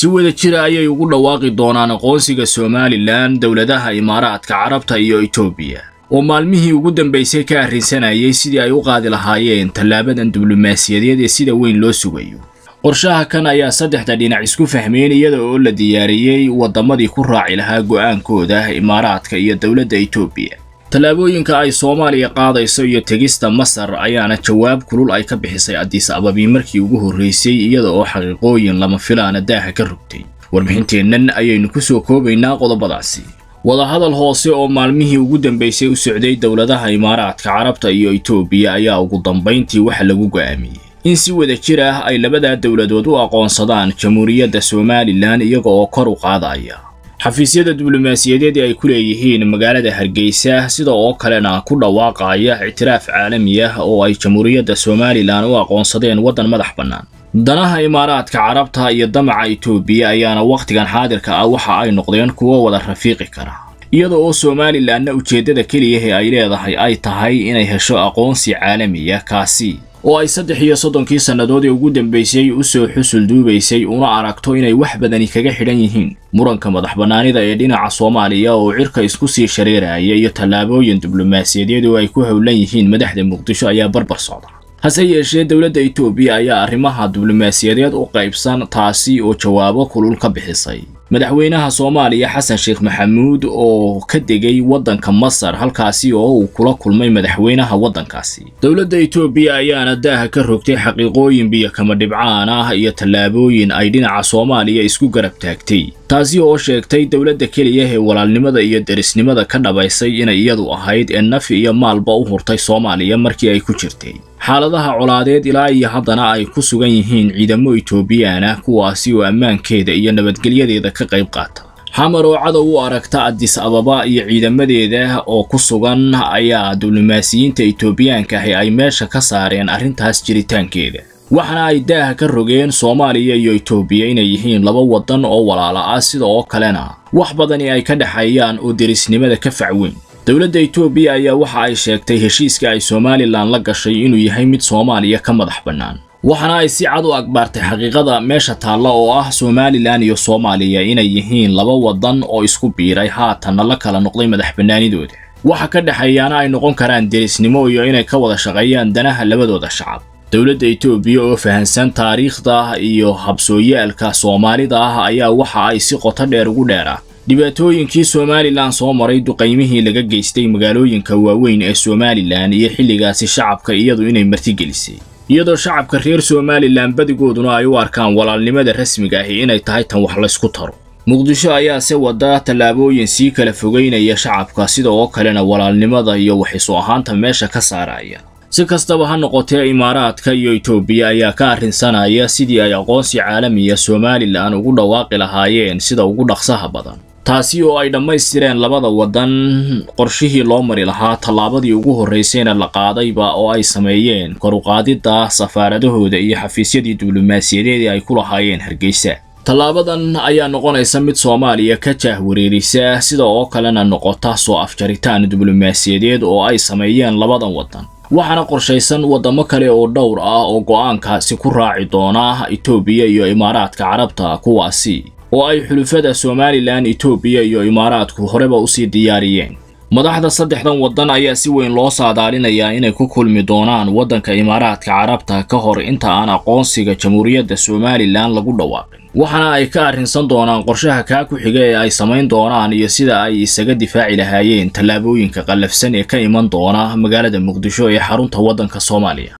si wada jir ayay ugu dhawaaqi doonaan aqoonsiga Somaliland dawladaha Imaaraadka Carabta iyo Itoobiya oo maalmihii ugu dambeysay ka arrinsanayay sidii ay u qaadi lahaayeen talaabadan diblomaasiyadeed ee sida weyn loo sugayo. qorshaha kan ayaa saddexda dhinac isku fahmeen iyada oo la diyaariyay wadamadii ku raaci lahaa go'aankooda Imaaraadka iyo dawladda Itoobiya. talaabooyinka ay Soomaaliya qaadayso iyo tegista Masar ayaana jawaab kulul ay ka bixisay Addis Ababa markii ugu horeysay iyada oo xaqiiqooyin lama filaana daaha ka rugtay. warbixinteennan ayaynu ku soo koobaynaa qodobadaasi. wadahadal hoose oo maalmihii ugu dambeysay u socday dawladaha Imaaraadka Carabta iyo Itoobiya ayaa ugu dambeyntii waxa lagu go'aamiyay in si wada jir ah ay labada dawladood u aqoonsadaan Jamhuuriyadda Somaliland iyaga oo kor u qaadaya xafiisyada diblomaasiyadeed ay ku leeyihiin magaalada Hargeysa sida oo kalena ku dhawaaqaya ictiraaf caalami ah oo ay Jamhuuriyadda Somaliland u aqoonsadeen wadan madax bannaan. danaha Imaaraadka Carabta iyo damaca Itoobiya ayaana waqtigan xaadirka ah waxa ay noqdeen kuwo wada rafiiqi kara iyada oo Somaliland ujeedada kaliya ay leedahay ay tahay inay hesho aqoonsi caalami ah kaasi oo ay 33 sanadood ugu dambeysay u soo xusul duubaysay una aragto inay wax badani kaga xidhan yihiin muranka madax bannaanida ee dhinaca Soomaaliya oo cirka isku sii shareeraya iyo talaabooyin diblomaasiyadeed oo ay ku howlan yihiin madaxda Muqdisho ayaa barbar socda. hase yeeshee dawladda Itoobiya ayaa arrimaha diblomaasiyadeed u qaybsan taasi oo jawaabo kulul ka bixisay. madaxweynaha Soomaaliya Xasan Sheekh Maxamuud oo ka degay wadanka Masar halkaasi oo uu kula kulmay madaxweynaha wadankaasi. dawladda Itoobiya ayaana daaha ka rogtay xaqiiqooyin biyo kama dhibcaan ah iyo talaabooyin ay dhinaca Soomaaliya isku garab taagtay. taasi oo sheegtay dawladda kaliya ee walaalnimada iyo derisnimada ka dhabaysay inay iyadu ahayd naf iyo maalba u hurtay Soomaaliya markii ay ku jirtay xaaladaha colaadeed ilaa iyo haddana ay ku sugan yihiin ciidamo Itoobiyaan ah kuwaasi oo ammaankeeda iyo nabadgelyadeeda ka qayb qaata. xamar oo cadow u aragta Addis Ababa iyo ciidamadeeda oo ku sugan ayaa diblomaasiyiinta Itoobiyaanka ay meesha ka saareen arrintaas jiritaankeeda. waxana ay daaha ka rogeen Soomaaliya iyo Itoobiya inay yihiin laba wadan oo walaala ah sida oo kalena wax badani ay ka dhaxayaan oo derisnimada ka facweyn. dawladda Itoobiya ayaa waxa ay sheegtay heshiiska ay Somaliland la gashay inuu yahay mid Soomaaliya ka madax bannaan. waxana ay si cad u agbaartay xaqiiqada meesha taalla oo ah Somaliland iyo Soomaaliya inay yihiin laba wadan oo isku biiray haatan la kala noqday madax bannaanidooda. waxa ka dhaxayana ay noqon karaan derisnimo iyo inay ka wada shaqeeyaan danaha labadooda shacab. dawladda Itoobiya oo fahansan taariikhda iyo habsooyaalka Soomaalida ayaa waxa ay si qoto dheer ugu dheeraa dhibaatooyinkii Somaliland soo maray duqeymihii laga geystay magaalooyinka waaweyn ee Somaliland iyo xilligaasi shacabka iyadu inay martigelisay iyadoo shacabka reer Somaliland badigooduna ay u arkaan walaalnimada rasmiga ah inay tahay tan wax la isku taro. Muqdisho ayaa se wada talaabooyin si kala fogeynaya shacabka sida oo kalena walaalnimada iyo wax isu ahaanta meesha ka saaraya. si kastaba ha noqotee Imaaraadka iyo Itoobiya ayaa ka arrinsanaya sidii ay aqoonsi caalami ah Somaliland ugu dhawaaqi lahaayeen sida ugu dhaqsaha badan. taasi oo ay dhamaystireen labada wadan qorshihii loo mari lahaa talaabadii ugu horeysayna la qaadayba oo ay sameeyeen kor u qaadida safaaradahooda iyo xafiisyadii diblomaasiyadeed ay ku lahaayeen Hargeysa. talaabadan ayaa noqonaysa mid Soomaaliya ka jahwareerisa sida oo kalena noqota soo afjaritaan diblomaasiyadeed oo ay sameeyeen labadan wadan. waxaana qorshaysan wadamo kale oo dhowr ah oo go'aankaasi ku raaci doona Itoobiya iyo Imaaraadka Carabta kuwaasi oo ay xulufada Somaliland Itoobiya iyo Imaaraadku horeba u sii diyaariyeen. madaxda saddexdan wadan ayaa si weyn loo saadaalinayaa inay ku kulmi doonaan wadanka Imaaraadka Carabta ka hor inta aan aqoonsiga Jamhuuriyadda Somaliland lagu dhawaaqin. waxaana ay ka arrinsan doonaan qorshaha ka ku xiga ee ay sameyn doonaan iyo sida ay isaga difaaci lahaayeen talaabooyinka qalafsan ee ka iman doona magaalada Muqdisho ee xarunta wadanka Soomaaliya.